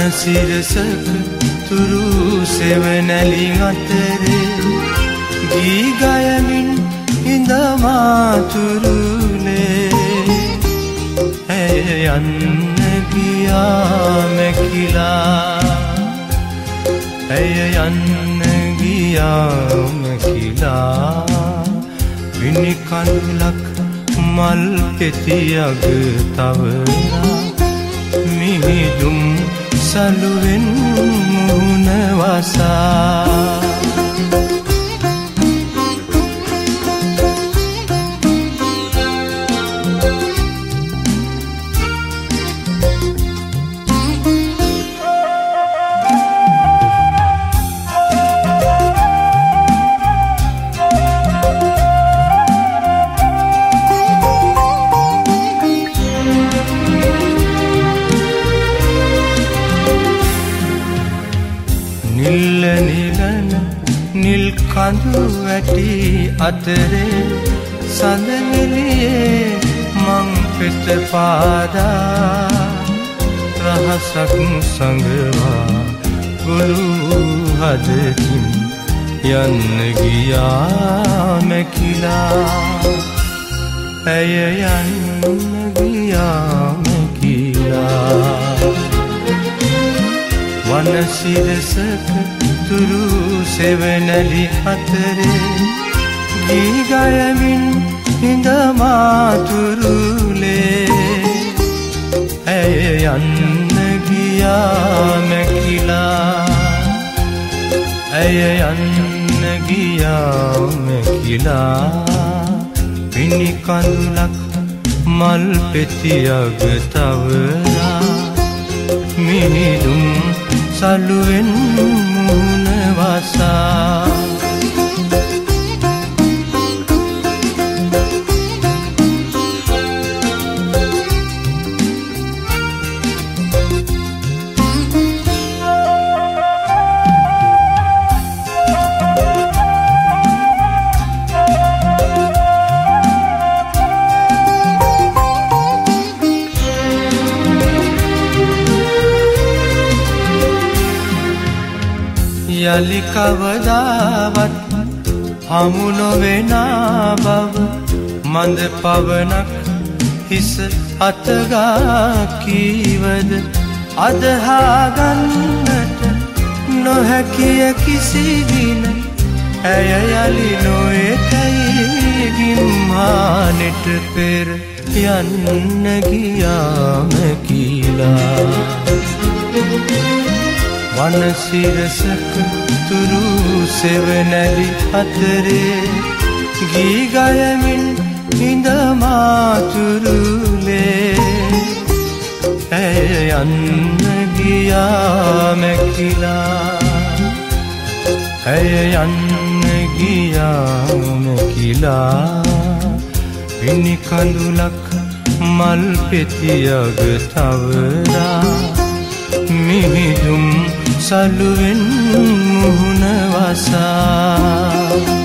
වනසිරසක තුරු සෙවනැලි අතරේ ගී ගයමින් හිඳමාතුරුලේ ඇය යන්න ගියා මැකිලා ඇය යන්න ගියා මැකිලා විනි කඳුලක් මල් පෙතියග තවරා මිහිදුම් සලුවෙන් මුහුණ වසා නිල්ල නිලන නිල් කඳු වැටි අතරේ සඳනෙලියේ මං පෙත පාදා රහසක් සඟවා ගොළු හදකින් යන්න ගියා මැකිලා ඇය යන්න ගියා මැකිලා වනසිරසක තුරු සෙවනැලි අතරේ ගී ගයමින් හිඳමාතුරුලේ ඇය යන්න ගියා මැකිලා ඇය යන්න ගියා මැකිලා පිණි කඳුලක් මල් පෙතියග තවරා මිහිදුම් සලුවෙන් මුහුණ වසා යලි කවදාවත් හමු නොවෙනා බව මඳ පවනක් හිස අතගා කීවද අදහා ගන්නට නොහැකිය කිසි දින ඇය යලි නොඑතයි ගිම්මානෙට පෙර යන්න ගියා මැකිලා වනසිරසක තුරු සෙවනැලි අතරේ ගී ගයමින් හිඳමාතුරුලේ ඇය යන්න ගියා මැකිලා ඇය යන්න ගියා මැකිලා පිණි කඳුලක් මල් පෙතියග තවරා මිහිදුම් සලුවෙන් මුහුණ වසා